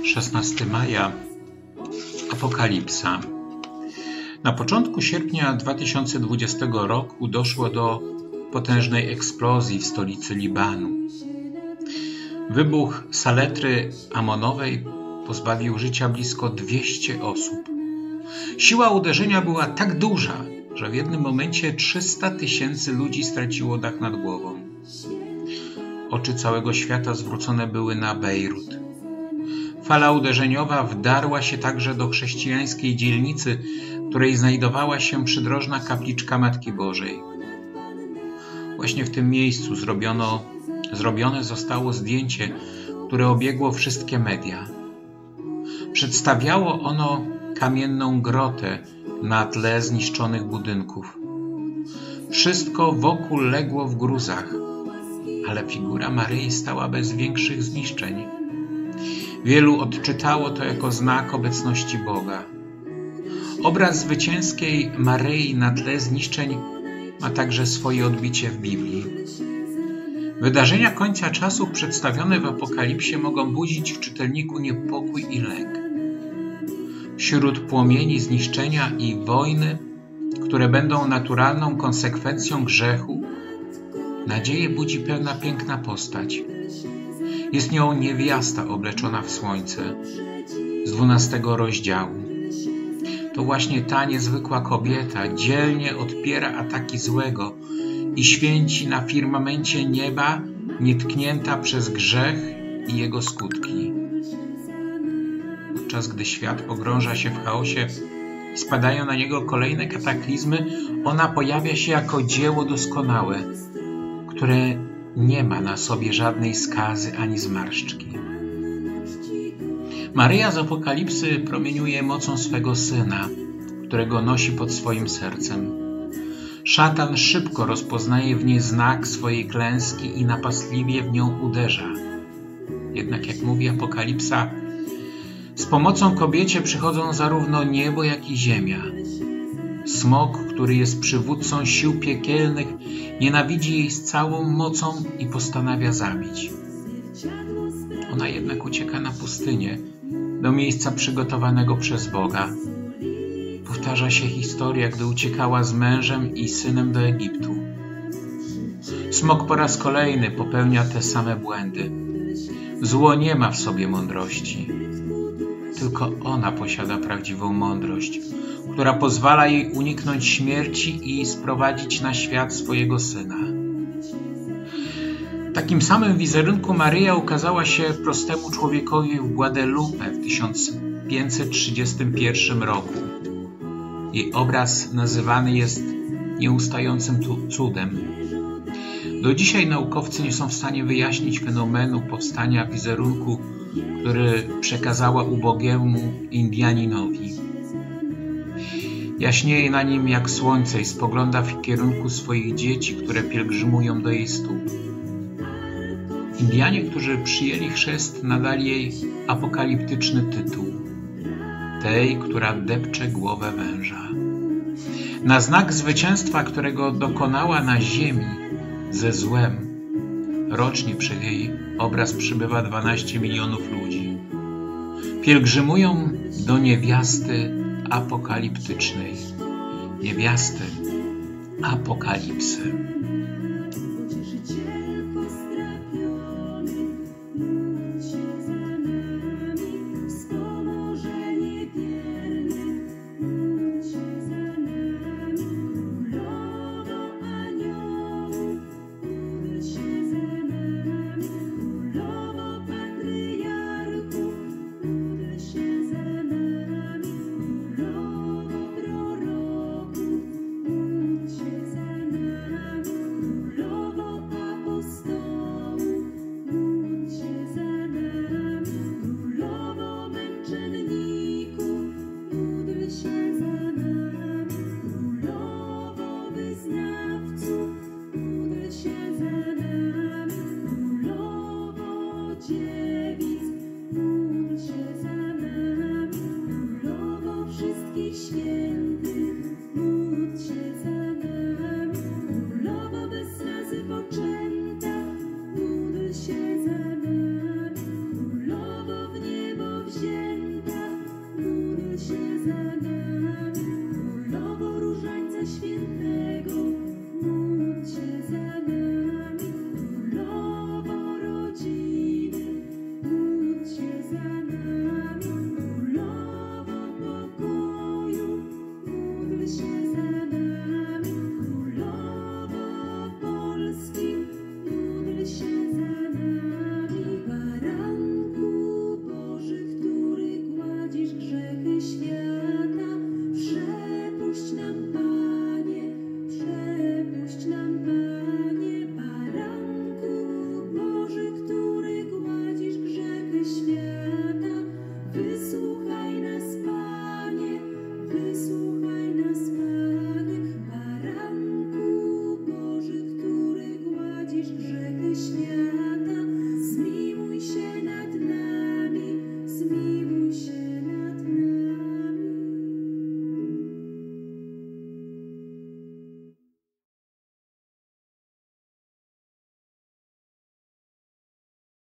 16 maja. Apokalipsa. Na początku sierpnia 2020 roku doszło do potężnej eksplozji w stolicy Libanu. Wybuch saletry amonowej pozbawił życia blisko 200 osób. Siła uderzenia była tak duża, że w jednym momencie 300 000 ludzi straciło dach nad głową. Oczy całego świata zwrócone były na Bejrut. Fala uderzeniowa wdarła się także do chrześcijańskiej dzielnicy, w której znajdowała się przydrożna kapliczka Matki Bożej. Właśnie w tym miejscu zrobione zostało zdjęcie, które obiegło wszystkie media. Przedstawiało ono kamienną grotę na tle zniszczonych budynków. Wszystko wokół legło w gruzach, ale figura Maryi stała bez większych zniszczeń. Wielu odczytało to jako znak obecności Boga. Obraz zwycięskiej Maryi na tle zniszczeń ma także swoje odbicie w Biblii. Wydarzenia końca czasów przedstawione w Apokalipsie mogą budzić w czytelniku niepokój i lęk. Wśród płomieni zniszczenia i wojny, które będą naturalną konsekwencją grzechu, nadzieję budzi pewna piękna postać. Jest nią niewiasta obleczona w słońce z 12 rozdziału. To właśnie ta niezwykła kobieta dzielnie odpiera ataki złego i święci na firmamencie nieba, nietknięta przez grzech i jego skutki. Podczas gdy świat pogrąża się w chaosie i spadają na niego kolejne kataklizmy, ona pojawia się jako dzieło doskonałe, które nie ma na sobie żadnej skazy ani zmarszczki. Maryja z Apokalipsy promieniuje mocą swego Syna, którego nosi pod swoim sercem. Szatan szybko rozpoznaje w niej znak swojej klęski i napastliwie w nią uderza. Jednak jak mówi Apokalipsa, z pomocą kobiecie przychodzą zarówno niebo, jak i ziemia. Smok, który jest przywódcą sił piekielnych, nienawidzi jej z całą mocą i postanawia zabić. Ona jednak ucieka na pustynię, do miejsca przygotowanego przez Boga. Powtarza się historia, gdy uciekała z mężem i synem do Egiptu. Smok po raz kolejny popełnia te same błędy. Zło nie ma w sobie mądrości. Tylko ona posiada prawdziwą mądrość, która pozwala jej uniknąć śmierci i sprowadzić na świat swojego Syna. W takim samym wizerunku Maryja ukazała się prostemu człowiekowi w Guadalupe w 1531 roku. Jej obraz nazywany jest nieustającym cudem. Do dzisiaj naukowcy nie są w stanie wyjaśnić fenomenu powstania wizerunku, który przekazała ubogiemu Indianinowi. Jaśnieje na nim jak słońce i spogląda w kierunku swoich dzieci, które pielgrzymują do jej stóp. Indianie, którzy przyjęli chrzest, nadali jej apokaliptyczny tytuł: tej, która depcze głowę węża. Na znak zwycięstwa, którego dokonała na ziemi ze złem, rocznie przed jej obraz przybywa 12 milionów ludzi. Pielgrzymują do niewiasty apokaliptycznej, niewiasty Apokalipsy.